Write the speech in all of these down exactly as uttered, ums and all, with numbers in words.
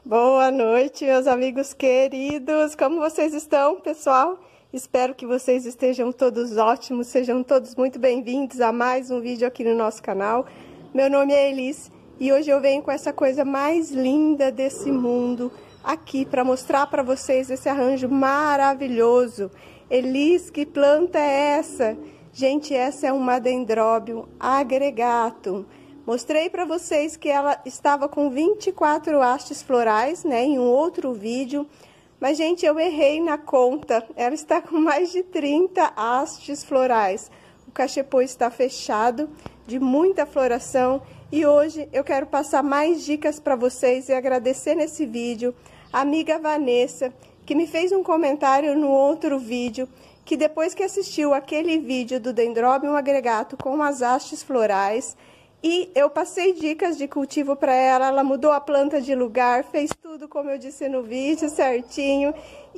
Boa noite, meus amigos queridos. Como vocês estão, pessoal? Espero que vocês estejam todos ótimos, sejam todos muito bem-vindos a mais um vídeo aqui no nosso canal. Meu nome é Elis e hoje eu venho com essa coisa mais linda desse mundo aqui para mostrar para vocês esse arranjo maravilhoso. Elis, que planta é essa? Gente, essa é uma Dendrobium agregatum. Mostrei para vocês que ela estava com vinte e quatro hastes florais, né, em um outro vídeo. Mas, gente, eu errei na conta. Ela está com mais de trinta hastes florais. O cachepô está fechado, de muita floração. E hoje eu quero passar mais dicas para vocês e agradecer nesse vídeo a amiga Vanessa, que me fez um comentário no outro vídeo, que depois que assistiu aquele vídeo do Dendrobium agregatum com as hastes florais, e eu passei dicas de cultivo para ela, ela mudou a planta de lugar, fez tudo como eu disse no vídeo, certinho.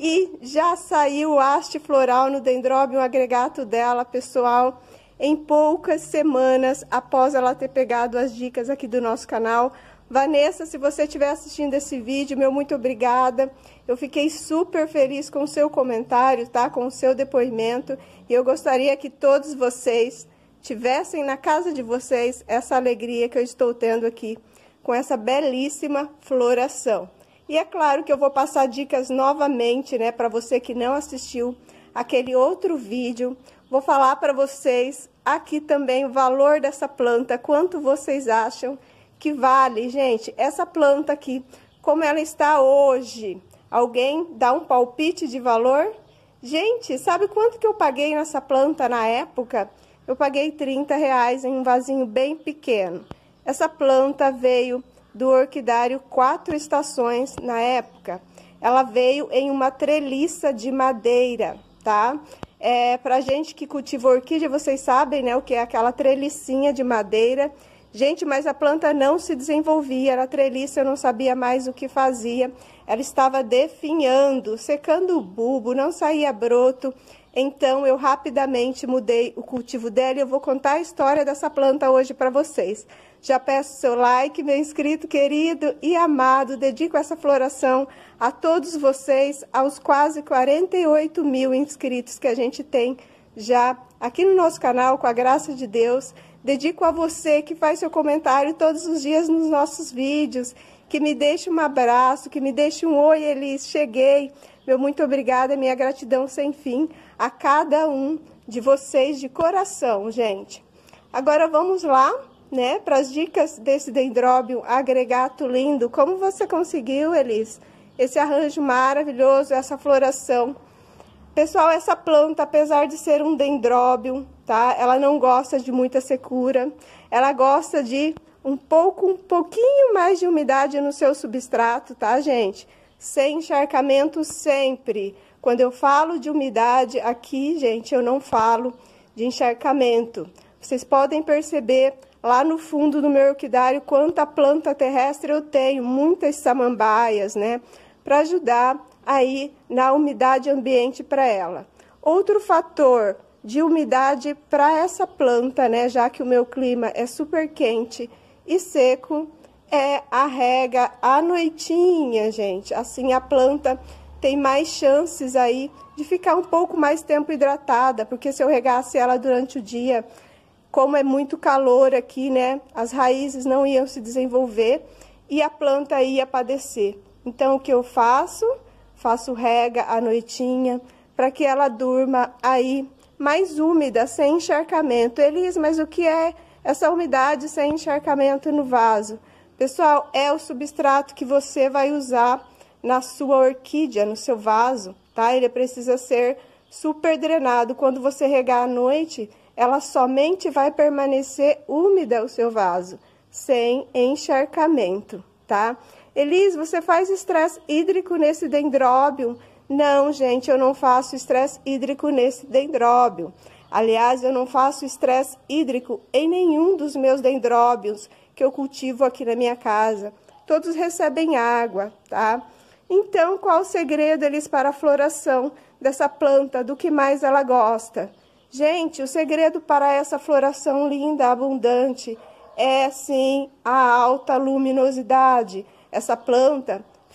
E já saiu o haste floral no Dendrobium agregatum dela, pessoal, em poucas semanas após ela ter pegado as dicas aqui do nosso canal. Vanessa, se você estiver assistindo esse vídeo, meu muito obrigada. Eu fiquei super feliz com o seu comentário, tá? Com o seu depoimento. E eu gostaria que todos vocês tivessem na casa de vocês essa alegria que eu estou tendo aqui com essa belíssima floração. E é claro que eu vou passar dicas novamente, né, para você que não assistiu aquele outro vídeo. Vou falar para vocês aqui também o valor dessa planta, quanto vocês acham que vale, gente, essa planta aqui, como ela está hoje. Alguém dá um palpite de valor? Gente, sabe quanto que eu paguei nessa planta na época? Eu paguei trinta reais em um vasinho bem pequeno. Essa planta veio do orquidário Quatro Estações na época. Ela veio em uma treliça de madeira, tá? É, pra gente que cultiva orquídea, vocês sabem, né, o que é aquela trelicinha de madeira. Gente, mas a planta não se desenvolvia, era treliça, eu não sabia mais o que fazia. Ela estava definhando, secando o bulbo, não saía broto. Então, eu rapidamente mudei o cultivo dela e eu vou contar a história dessa planta hoje para vocês. Já peço seu like, meu inscrito querido e amado. Dedico essa floração a todos vocês, aos quase quarenta e oito mil inscritos que a gente tem já aqui no nosso canal, com a graça de Deus. Dedico a você que faz seu comentário todos os dias nos nossos vídeos, que me deixe um abraço, que me deixe um oi, Elis, cheguei. Meu muito obrigada, minha gratidão sem fim a cada um de vocês de coração, gente. Agora vamos lá, né, para as dicas desse Dendrobium agregatum lindo. Como você conseguiu, Elis, esse arranjo maravilhoso, essa floração? Pessoal, essa planta, apesar de ser um Dendrobium, tá? Ela não gosta de muita secura. Ela gosta de um pouco, um pouquinho mais de umidade no seu substrato, tá, gente? Sem encharcamento sempre. Quando eu falo de umidade aqui, gente, eu não falo de encharcamento. Vocês podem perceber lá no fundo do meu orquidário quanta planta terrestre eu tenho, muitas samambaias, né? Para ajudar aí na umidade ambiente para ela. Outro fator de umidade para essa planta, né, já que o meu clima é super quente e seco, é a rega à noitinha, gente. Assim a planta tem mais chances aí de ficar um pouco mais tempo hidratada, porque se eu regasse ela durante o dia, como é muito calor aqui, né, as raízes não iam se desenvolver e a planta ia padecer. Então, o que eu faço? Faço rega à noitinha, para que ela durma aí mais úmida, sem encharcamento. Elis, mas o que é essa umidade sem encharcamento no vaso? Pessoal, é o substrato que você vai usar na sua orquídea, no seu vaso, tá? Ele precisa ser super drenado. Quando você regar à noite, ela somente vai permanecer úmida, o seu vaso, sem encharcamento, tá? Elis, você faz estresse hídrico nesse Dendrobium? Não, gente, eu não faço estresse hídrico nesse Dendrobium. Aliás, eu não faço estresse hídrico em nenhum dos meus Dendrobiums que eu cultivo aqui na minha casa. Todos recebem água, tá? Então, qual o segredo, Elis, para a floração dessa planta, do que mais ela gosta? Gente, o segredo para essa floração linda, abundante, é sim a alta luminosidade. Essa planta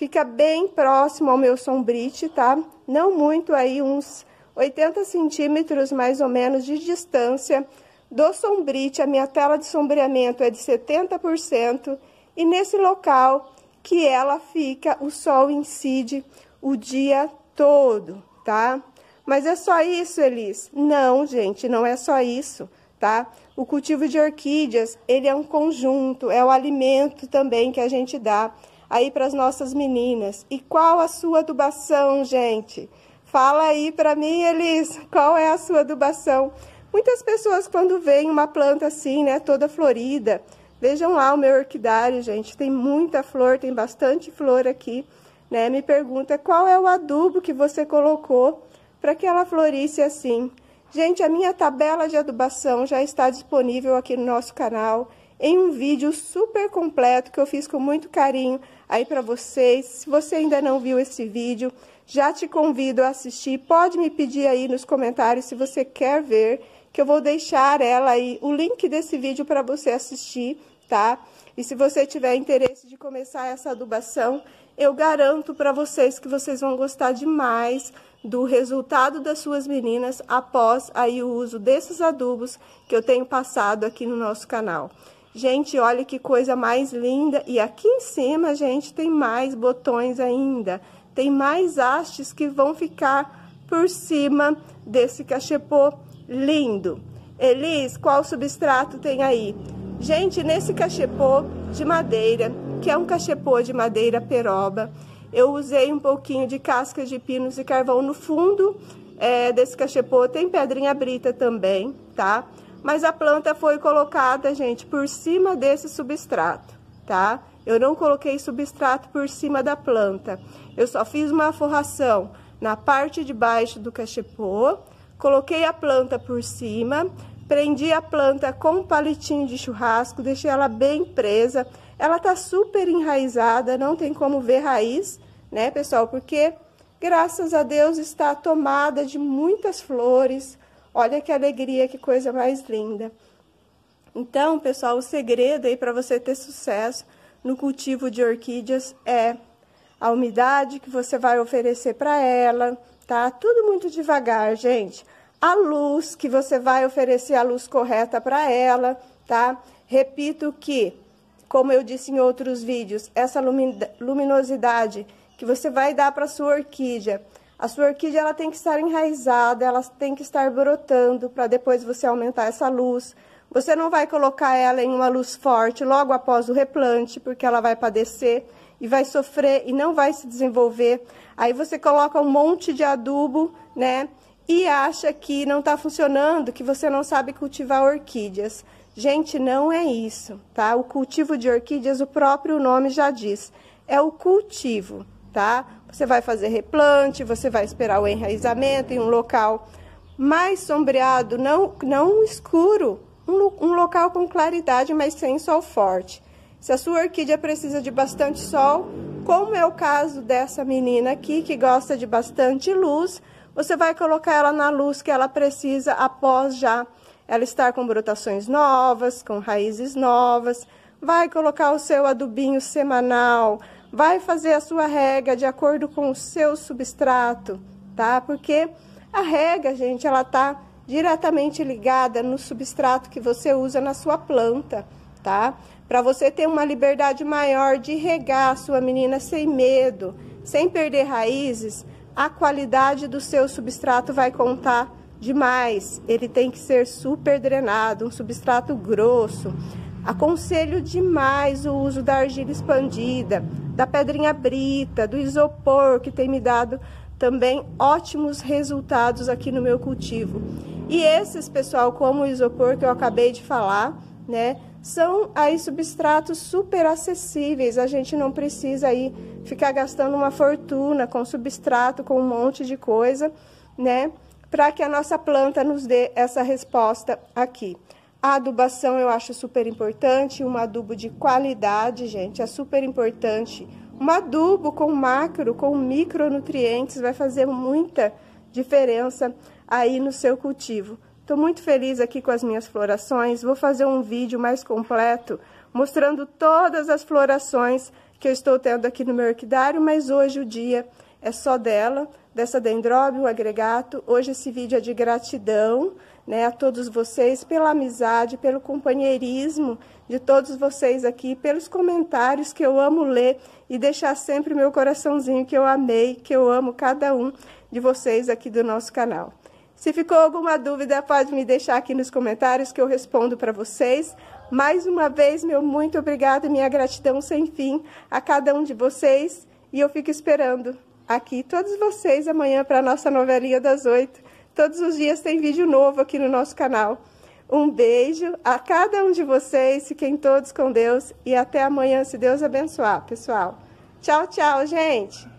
Fica bem próximo ao meu sombrite, tá? Não muito aí, uns oitenta centímetros mais ou menos de distância do sombrite. A minha tela de sombreamento é de setenta por cento e nesse local que ela fica, o sol incide o dia todo, tá? Mas é só isso, Elis? Não, gente, não é só isso, tá? O cultivo de orquídeas, ele é um conjunto, é o alimento também que a gente dá aí para as nossas meninas. E qual a sua adubação, gente? Fala aí para mim, Elis, qual é a sua adubação? Muitas pessoas, quando veem uma planta assim, né, toda florida, vejam lá o meu orquidário, gente, tem muita flor, tem bastante flor aqui, né? Me pergunta qual é o adubo que você colocou para que ela florisse assim. Gente, a minha tabela de adubação já está disponível aqui no nosso canal, em um vídeo super completo que eu fiz com muito carinho aí para vocês. Se você ainda não viu esse vídeo, já te convido a assistir. Pode me pedir aí nos comentários se você quer ver, que eu vou deixar ela aí, o link desse vídeo para você assistir, tá? E se você tiver interesse de começar essa adubação, eu garanto para vocês que vocês vão gostar demais do resultado das suas meninas após aí o uso desses adubos que eu tenho passado aqui no nosso canal. Gente, olha que coisa mais linda. E aqui em cima, gente, tem mais botões ainda. Tem mais hastes que vão ficar por cima desse cachepô lindo. Elis, qual substrato tem aí? Gente, nesse cachepô de madeira, que é um cachepô de madeira peroba, eu usei um pouquinho de casca de pinos e carvão no fundo é, desse cachepô. Tem pedrinha brita também, tá? Mas a planta foi colocada, gente, por cima desse substrato, tá? Eu não coloquei substrato por cima da planta. Eu só fiz uma forração na parte de baixo do cachepô, coloquei a planta por cima, prendi a planta com um palitinho de churrasco, deixei ela bem presa. Ela tá super enraizada, não tem como ver raiz, né, pessoal? Porque, graças a Deus, está tomada de muitas flores. Olha que alegria, que coisa mais linda. Então, pessoal, o segredo aí para você ter sucesso no cultivo de orquídeas é a umidade que você vai oferecer para ela, tá? Tudo muito devagar, gente. A luz que você vai oferecer, a luz correta para ela, tá? Repito que, como eu disse em outros vídeos, essa luminosidade que você vai dar para sua orquídea, a sua orquídea ela tem que estar enraizada, ela tem que estar brotando para depois você aumentar essa luz. Você não vai colocar ela em uma luz forte logo após o replante, porque ela vai padecer e vai sofrer e não vai se desenvolver. Aí você coloca um monte de adubo, né? E acha que não tá funcionando, que você não sabe cultivar orquídeas. Gente, não é isso, tá? O cultivo de orquídeas, o próprio nome já diz, é o cultivo, tá? Você vai fazer replante, você vai esperar o enraizamento em um local mais sombreado, não, não escuro, um, um local com claridade, mas sem sol forte. Se a sua orquídea precisa de bastante sol, como é o caso dessa menina aqui, que gosta de bastante luz, você vai colocar ela na luz que ela precisa após já ela estar com brotações novas, com raízes novas. Vai colocar o seu adubinho semanal, vai fazer a sua rega de acordo com o seu substrato, tá? Porque a rega, gente, ela tá diretamente ligada no substrato que você usa na sua planta, tá? Para você ter uma liberdade maior de regar a sua menina sem medo, sem perder raízes, a qualidade do seu substrato vai contar demais. Ele tem que ser super drenado, um substrato grosso. Aconselho demais o uso da argila expandida, da pedrinha brita, do isopor, que tem me dado também ótimos resultados aqui no meu cultivo. E esses, pessoal, como o isopor que eu acabei de falar, né, são aí substratos super acessíveis. A gente não precisa aí ficar gastando uma fortuna com substrato, com um monte de coisa, né, para que a nossa planta nos dê essa resposta aqui. A adubação eu acho super importante, um adubo de qualidade, gente, é super importante. Um adubo com macro, com micronutrientes vai fazer muita diferença aí no seu cultivo. Estou muito feliz aqui com as minhas florações, vou fazer um vídeo mais completo mostrando todas as florações que eu estou tendo aqui no meu orquidário, mas hoje o dia é só dela, dessa Dendrobium agregato. Hoje esse vídeo é de gratidão, né, a todos vocês, pela amizade, pelo companheirismo de todos vocês aqui, pelos comentários que eu amo ler e deixar sempre meu coraçãozinho que eu amei, que eu amo cada um de vocês aqui do nosso canal. Se ficou alguma dúvida, pode me deixar aqui nos comentários que eu respondo para vocês. Mais uma vez, meu muito obrigado e minha gratidão sem fim a cada um de vocês. E eu fico esperando aqui todos vocês amanhã para a nossa novelinha das oito. Todos os dias tem vídeo novo aqui no nosso canal. Um beijo a cada um de vocês, fiquem todos com Deus e até amanhã, se Deus abençoar, pessoal. Tchau, tchau, gente!